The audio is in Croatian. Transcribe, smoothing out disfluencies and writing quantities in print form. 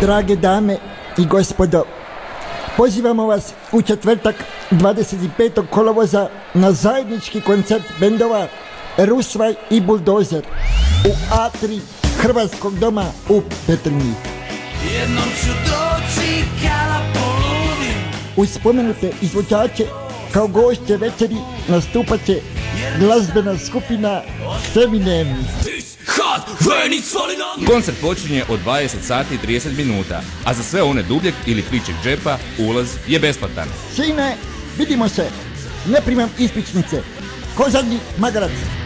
Drage dame i gospodo, pozivamo vas u četvrtak 25. kolovoza na zajednički koncert bendova Rusvaj i Buldozer u A3 Hrvatskog doma u Petrinji. Jednom ću doći kada poludim. Uz spomenute izvođače kao gošće večeri nastupat će glazbena skupina Feminem. Koncert počinje od 20 sati i 30 minuta, a za sve one dubljeg ili pličeg džepa ulaz je besplatan. Sine, vidimo se, ne primam ispričnice, ko zadnji magarac.